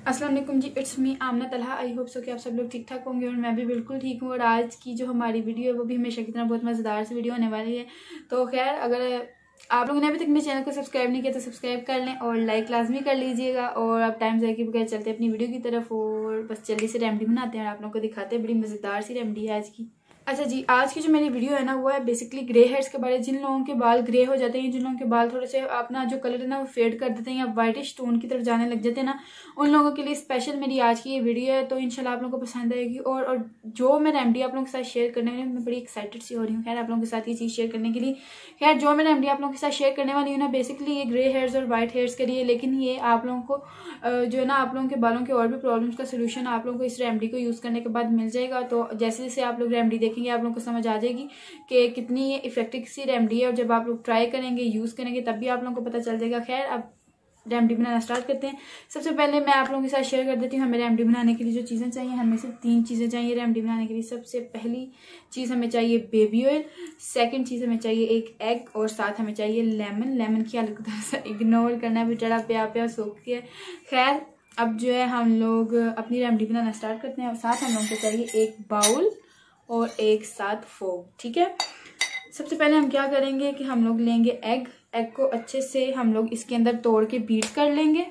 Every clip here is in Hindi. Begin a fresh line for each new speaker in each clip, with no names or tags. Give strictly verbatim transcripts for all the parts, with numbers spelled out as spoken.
अस्सलाम वालेकुम जी, it's me Amna Talha. I hope so कि आप सब लोग ठीक ठाक होंगे और मैं भी बिल्कुल ठीक हूँ। और आज की जो हमारी वीडियो है वो भी हमेशा की तरह बहुत मज़ेदार सी वीडियो होने वाली है। तो खैर, अगर आप लोगों ने अभी तक मेरे चैनल को सब्सक्राइब नहीं किया तो सब्सक्राइब कर लें और लाइक लाजमी कर लीजिएगा। और अब टाइम जाए के बगैर चलते हैं अपनी वीडियो की तरफ और बस जल्दी से रेमडी बनाते हैं और आप लोगों को दिखाते हैं। बड़ी मज़ेदार सी रेमडी है आज की। अच्छा जी, आज की जो मेरी वीडियो है ना वो है बेसिकली ग्रे हेयर्स के बारे में। जिन लोगों के बाल ग्रे हो जाते हैं, जिन लोगों के बाल थोड़े से अपना जो कलर है ना वो फेड कर देते हैं या वाइटिश टोन की तरफ जाने लग जाते हैं ना, उन लोगों के लिए स्पेशल मेरी आज की ये वीडियो है। तो इंशाल्लाह आप लोगों को पसंद आएगी। और और जो मैं रेमडी आप लोगों के साथ शेयर करने वाली हूँ, मैं बड़ी एक्साइटेड सी हो रही हूँ खैर आप लोगों के साथ ये चीज़ शेयर करने के लिए। खैर, जो मैं रेमडी आप लोगों के साथ शेयर करने वाली हूँ ना, बेसिकली ये ग्रे हेयर्स और वाइट हेयर्स के लिए, लेकिन ये आप लोगों को जो है ना आप लोगों के बालों के और भी प्रॉब्लम्स का सोल्यूशन आप लोगों को इस रेमडी को यूज़ करने के बाद मिल जाएगा। तो जैसे जैसे आप लोग रेमडी देखेंगे आप लोगों को समझ आ जाएगी कि कितनी ये इफेक्टिव सी रेमडी है। और जब आप लोग ट्राई करेंगे, यूज़ करेंगे, तब भी आप लोगों को पता चल जाएगा। खैर, अब रेमडी बनाना स्टार्ट करते हैं। सबसे पहले मैं आप लोगों के साथ शेयर कर देती हूँ हमें रेमडी बनाने के लिए जो चीज़ें चाहिए। हमें सिर्फ तीन चीज़ें चाहिए रेमडी बनाने के लिए। सबसे पहली चीज़ हमें चाहिए बेबी ऑयल, सेकंड चीज़ हमें चाहिए एक एग और साथ हमें चाहिए लेमन। लेमन की हालत इग्नोर करना है, बेचारा प्या प्या सूख के। खैर, अब जो है हम लोग अपनी रेमडी बनाना स्टार्ट करते हैं। और साथ हम लोगों को चाहिए एक बाउल और एक साथ फोक। ठीक है, सबसे पहले हम क्या करेंगे कि हम लोग लेंगे एग। एग को अच्छे से हम लोग इसके अंदर तोड़ के बीट कर लेंगे।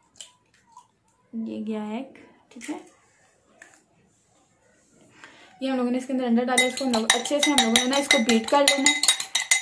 ये गया एग, ठीक है, ये हम लोगों ने इसके अंदर अंडा डाला। इसको हम लोग अच्छे से हम लोगों ने ना इसको बीट कर लेना है।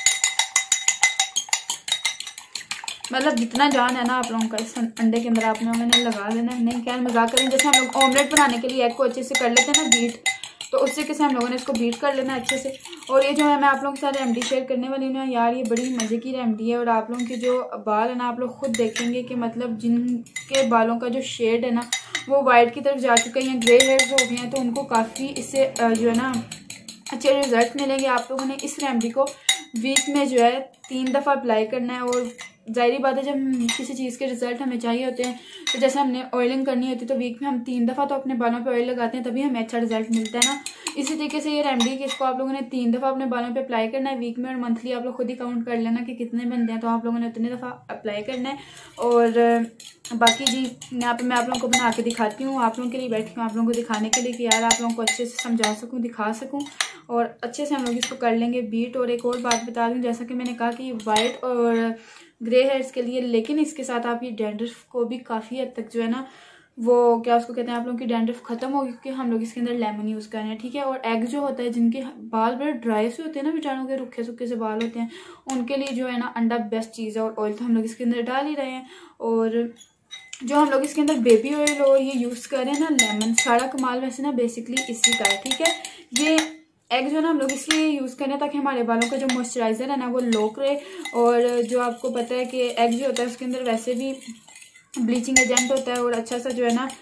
मतलब जितना जान है ना आप लोगों का इस अंडे के अंदर आप लोगों ने लगा देना है। नहीं, क्या मजाक करें, जैसे हम लोग ऑमलेट बनाने के लिए एग को अच्छे से कर लेते हैं ना बीट, तो उससे कैसे हम लोगों ने इसको बीट कर लेना अच्छे से। और ये जो है मैं आप लोगों के साथ रेमडी शेयर करने वाली हूँ ना यार, ये बड़ी मज़े की रेमडी है। और आप लोगों के जो बाल है ना आप लोग खुद देखेंगे कि मतलब जिनके बालों का जो शेड है ना वो वाइट की तरफ जा चुका है या ग्रे हेयर्स हो गए हैं, तो उनको काफ़ी इससे जो है ना अच्छे रिजल्ट मिलेंगे। आप लोगों ने इस रेमडी को वीक में जो है तीन दफ़ा अप्लाई करना है। और जाहिर बात है, जब किसी चीज़ के रिजल्ट हमें चाहिए होते हैं, तो जैसे हमने ऑयलिंग करनी होती है तो वीक में हम तीन दफ़ा तो अपने बालों पे ऑयल लगाते हैं, तभी हमें अच्छा रिजल्ट मिलता है ना। इसी तरीके से ये रेमडी कि इसको आप लोगों ने तीन दफ़ा अपने बालों पे अप्लाई करना है वीक में। और मंथली आप लोग खुद ही काउंट कर लेना कि कितने बनते हैं, तो आप लोगों ने उतने दफ़ा अप्लाई करना है। और बाकी जी यहाँ पे मैं आप लोगों को बना के दिखाती हूँ, आप लोगों के लिए बैठी हूँ आप लोगों को दिखाने के लिए कि यार आप लोगों को अच्छे से समझा सकूँ, दिखा सकूँ। और अच्छे से हम लोग इसको कर लेंगे बीट। और एक और बात बता दूँ, जैसा कि मैंने कहा कि वाइट और ग्रे हेयर्स के लिए, लेकिन इसके साथ आप ये डैंड्रफ को भी काफ़ी हद तक जो है ना वो क्या उसको कहते हैं आप लोगों की डैंड्रफ खत्म होगी, क्योंकि हम लोग इसके अंदर लेमन यूज़ कर रहे हैं। ठीक है, और एग जो होता है, जिनके बाल बड़े ड्राई से होते हैं ना, बेचारों के रुखे सूखे से बाल होते हैं, उनके लिए जो है ना अंडा बेस्ट चीज़ है। और ऑयल तो हम लोग इसके अंदर डाल ही रहे हैं। और जो हम लोग इसके अंदर बेबी ऑयल और ये यूज़ कर रहे हैं ना लेमन, सारा कमाल वैसे ना बेसिकली इसी का है। ठीक है, ये एग जो ना हम लोग इसलिए यूज़ करें ताकि हमारे बालों का जो मॉइस्चराइज़र है ना वो लॉक रहे। और जो आपको पता है कि एग जो होता है उसके अंदर वैसे भी ब्लीचिंग एजेंट होता है और अच्छा सा जो है ना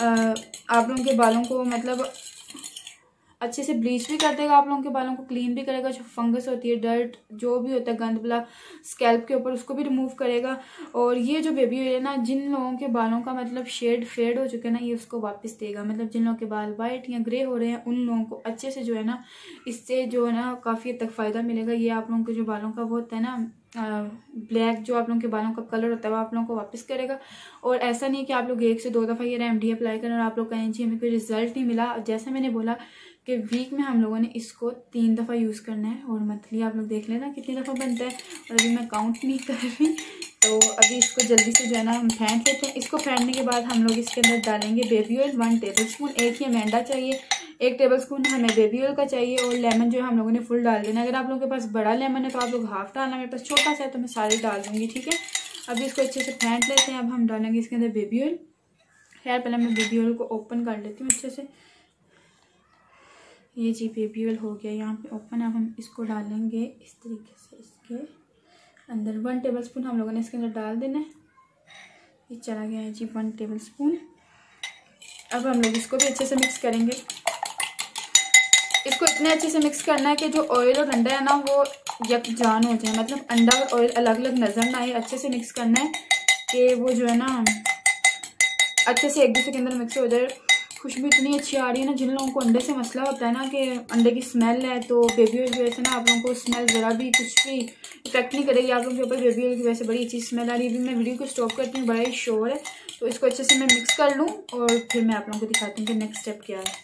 आप लोगों के बालों को मतलब अच्छे से ब्लीच भी कर देगा, आप लोगों के बालों को क्लीन भी करेगा। जो फंगस होती है, डर्ट जो भी होता है, गंद बला स्कैल्प के ऊपर, उसको भी रिमूव करेगा। और ये जो बेबी ऑयल है ना, जिन लोगों के बालों का मतलब शेड फेड हो चुके हैं ना, ये उसको वापस देगा। मतलब जिन लोगों के बाल वाइट या ग्रे हो रहे हैं उन लोगों को अच्छे से जो है ना इससे जो है ना काफ़ी हद तक फ़ायदा मिलेगा। ये आप लोगों के जो बालों का वो होता है ना ब्लैक, जो आप लोगों के बालों का कलर होता है वो आप लोगों को वापस करेगा। और ऐसा नहीं कि आप लोग एक से दो दफ़ा ये रेमडी अप्लाई करें और आप लोग कहें जी हमें कोई रिजल्ट नहीं मिला। जैसे मैंने बोला कि वीक में हम लोगों ने इसको तीन दफ़ा यूज़ करना है और मंथली आप लोग देख लेना कितनी दफ़ा बनता है। और अभी मैं काउंट नहीं कर रही, तो अभी इसको जल्दी से जो है ना हम फेंट लेते हैं। इसको फेंटने के बाद हम लोग इसके अंदर डालेंगे baby oil one tablespoon. एक ही हमें अंडा चाहिए, एक टेबल स्पून हमें बेबी ऑयल का चाहिए। और लेमन जो है हम लोगों ने फुल डाल देना। अगर आप लोगों के पास बड़ा लेमन है तो आप लोग हाफ डालना, मेरे पास छोटा सा है तो मैं सारे डाल दूँगी। ठीक है, अभी इसको अच्छे से फेंट लेते हैं। अब हम डालेंगे इसके अंदर बेबी ऑयल। खैर, पहले मैं बेबी ऑयल को ओपन कर लेती हूँ अच्छे से। ये जी बेबी ऑयल हो गया यहाँ पे ओपन। अब हम इसको डालेंगे इस तरीके से इसके अंदर। वन टेबल स्पून हम लोगों ने इसके अंदर डाल देना है। ये चला गया है जी वन टेबल स्पून। अब हम लोग इसको भी अच्छे से मिक्स करेंगे। इसको इतने अच्छे से मिक्स करना है कि जो ऑयल और अंडा है ना वो यकजान हो जाए, मतलब अंडा और ऑयल अलग अलग नज़र ना आए। अच्छे से मिक्स करना है कि वो जो है ना अच्छे से एक दूसरे के अंदर मिक्स हो जाए। खुशबू इतनी अच्छी आ रही है ना, जिन लोगों को अंडे से मसला होता है ना कि अंडे की स्मेल है, तो बेबी ऑयल की वजह से ना आप लोगों को स्मेल ज़रा भी कुछ भी इफेक्ट नहीं करेगी आप लोगों के ऊपर। बेबी ऑयल की वजह से बड़ी अच्छी स्मेल आ रही है। अभी मैं वीडियो को स्टॉप करती हूँ, बड़ा ही शोर है, तो इसको अच्छे से मैं मिक्स कर लूँ और फिर मैं आप लोगों को दिखाती हूँ कि नेक्स्ट स्टेप क्या है।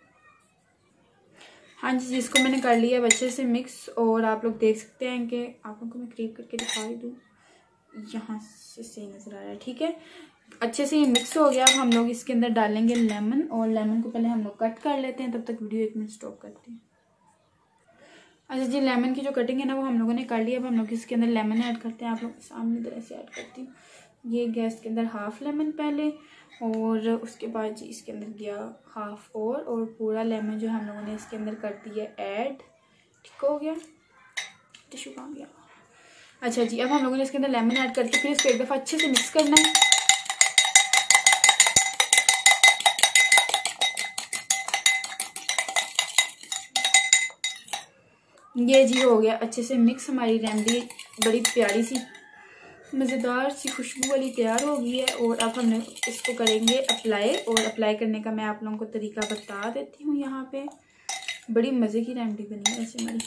हाँ जी, इसको मैंने कर लिया है अच्छे से मिक्स, और आप लोग देख सकते हैं कि आप लोगों को मैं क्रीप करके दिखा ही दूँ, यहाँ से सही नज़र आ रहा है। ठीक है, अच्छे से ये मिक्स हो गया। अब हम लोग इसके अंदर डालेंगे लेमन, और लेमन को पहले हम लोग कट कर लेते हैं, तब तक वीडियो एक मिनट स्टॉप करते हैं। अच्छा जी, लेमन की जो कटिंग है ना वो हम लोगों ने कर लिया। अब हम लोग इसके अंदर लेमन ऐड करते हैं। आप लोग सामने तरह से ऐड करती हूँ ये गैस के अंदर हाफ लेमन पहले, और उसके बाद जी इसके अंदर गया हाफ और और पूरा लेमन जो हम लोगों ने इसके अंदर कर दिया ऐड। ठीक हो गया, टिश्यू कहाँ गया। अच्छा जी, अब हम लोगों ने इसके अंदर लेमन ऐड करके फिर इसको एक दफ़ा अच्छे से मिक्स करना है। ये जी हो गया अच्छे से मिक्स। हमारी रेमडी बड़ी प्यारी सी मज़ेदार सी खुशबू वाली तैयार हो गई है, और अब हम इसको करेंगे अप्लाई। और अप्लाई करने का मैं आप लोगों को तरीका बता देती हूँ। यहाँ पे बड़ी मज़े की रेमडी बनी है ऐसे हमारी।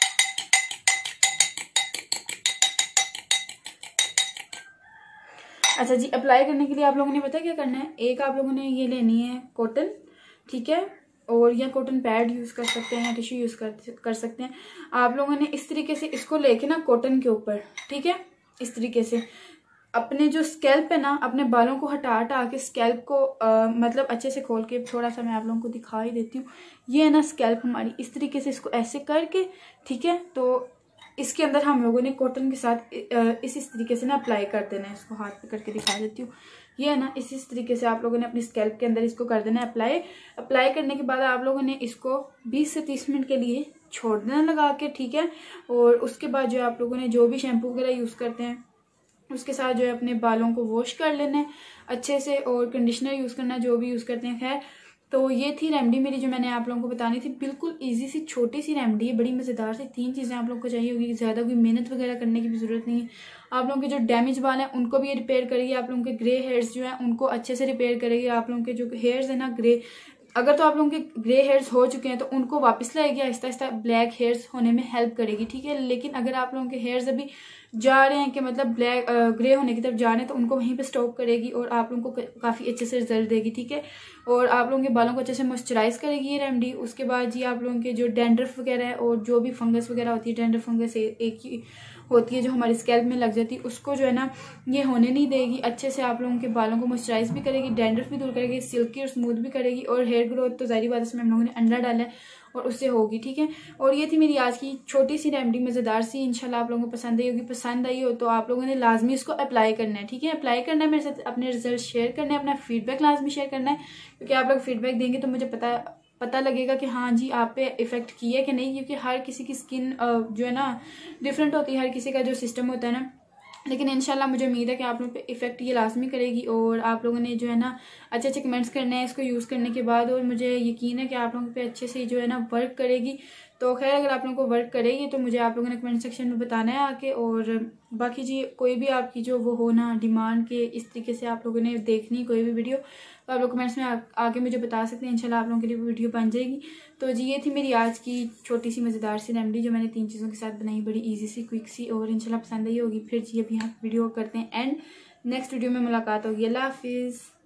अच्छा जी, अप्लाई करने के लिए आप लोगों ने पता क्या करना है, एक आप लोगों ने ये लेनी है कॉटन, ठीक है, और या कॉटन पैड यूज़ कर सकते हैं या टिश्यू यूज़ कर कर सकते हैं। आप लोगों ने इस तरीके से इसको लेके ना कॉटन के ऊपर, ठीक है, इस तरीके से अपने जो स्कैल्प है ना, अपने बालों को हटा हटा के स्कैल्प को आ, मतलब अच्छे से खोल के थोड़ा सा मैं आप लोगों को दिखा ही देती हूँ। ये है ना स्कैल्प हमारी, इस तरीके से इसको ऐसे करके, ठीक है, तो इसके अंदर हम लोगों ने कॉटन के साथ इस इस तरीके से ना अप्लाई कर देना है। इसको हाथ पे करके दिखा देती हूँ। ये है ना इस इस तरीके से आप लोगों ने अपनी स्कैल्प के अंदर इसको कर देना है अप्लाई। अप्लाई करने के बाद आप लोगों ने इसको बीस से तीस मिनट के लिए छोड़ देना लगा के, ठीक है। और उसके बाद जो आप लोगों ने जो भी शैम्पू वगैरह यूज़ करते हैं उसके साथ जो है अपने बालों को वॉश कर लेना है अच्छे से, और कंडीशनर यूज़ करना जो भी यूज़ करते हैं। खैर, तो ये थी रेमडी मेरी जो मैंने आप लोगों को बतानी थी। बिल्कुल इजी सी छोटी सी रेमडी है, बड़ी मज़ेदार सी। तीन चीज़ें आप लोगों को चाहिए होगी, ज़्यादा कोई मेहनत वगैरह करने की भी ज़रूरत नहीं है। आप लोगों के जो डैमेज बाल हैं उनको भी ये रिपेयर करेगी, आप लोगों के ग्रे हेयर्स जो हैं उनको अच्छे से रिपेयर करेगी। आप लोगों के जो हेयर्स हैं ना ग्रे, अगर तो आप लोगों के ग्रे हेयर्स हो चुके हैं तो उनको वापस लाएगी, आहिस्ता आहिस्ता ब्लैक हेयर्स होने में हेल्प करेगी, ठीक है। लेकिन अगर आप लोगों के हेयर्स अभी जा रहे हैं कि मतलब ब्लैक ग्रे होने की तरफ जा रहे हैं तो उनको वहीं पे स्टॉप करेगी और आप लोगों को काफ़ी अच्छे से रिजल्ट देगी, ठीक है। और आप लोगों के बालों को अच्छे से मॉइस्चराइज करेगी ये रेमडी। उसके बाद जी आप लोगों के जो डैंड्रफ वगैरह है और जो भी फंगस वगैरह होती है, डैंड्रफ फंगस एक ही होती है जो हमारी स्कैल्प में लग जाती है, उसको जो है ना ये होने नहीं देगी। अच्छे से आप लोगों के बालों को मॉइस्चराइज भी करेगी, डैंड्रफ भी दूर करेगी, सिल्की और स्मूथ भी करेगी, और हेयर ग्रोथ तो जाहिर बात है इसमें हम लोगों ने अंडा डाला है और उससे होगी, ठीक है। और ये थी मेरी आज की छोटी सी रेमडी, मज़ेदार सी। इंशाल्लाह आप लोगों को पसंद आई होगी। पसंद आई हो तो आप लोगों ने लाजमी इसको अप्लाई करना है, ठीक है। अप्लाई करना है, मेरे साथ अपने रिजल्ट शेयर करना है, अपना फीडबैक लाजमी शेयर करना है, क्योंकि आप लोग फीडबैक देंगे तो मुझे पता पता लगेगा कि हाँ जी आप पे इफेक्ट किया कि नहीं। क्योंकि हर किसी की स्किन जो है ना डिफरेंट होती है, हर किसी का जो सिस्टम होता है ना। लेकिन इंशाल्लाह मुझे उम्मीद है कि आप लोगों पे इफेक्ट ये लाजमी करेगी, और आप लोगों ने जो है ना अच्छे अच्छे कमेंट्स करने हैं इसको यूज़ करने के बाद, और मुझे यकीन है कि आप लोगों पे अच्छे से जो है ना वर्क करेगी। तो खैर, अगर आप लोगों को वर्क करेगी तो मुझे आप लोगों ने कमेंट सेक्शन में बताना है आके। और बाकी जी कोई भी आपकी जो वो हो ना डिमांड के इस तरीके से आप लोगों ने देखनी कोई भी वीडियो, तो आप लोग कमेंट्स में आ, आके मुझे बता सकते हैं। इंशाल्लाह आप लोगों के लिए वीडियो बन जाएगी। तो जी ये थी मेरी आज की छोटी सी मज़ेदार सी रेमडी जो मैंने तीन चीज़ों के साथ बनाई, बड़ी ईजी सी, क्विक सी, और इंशाल्लाह पसंद आई होगी। फिर जी अभी यहाँ वीडियो करते हैं एंड नेक्स्ट वीडियो में मुलाकात होगी। अल्लाह हाफिज़।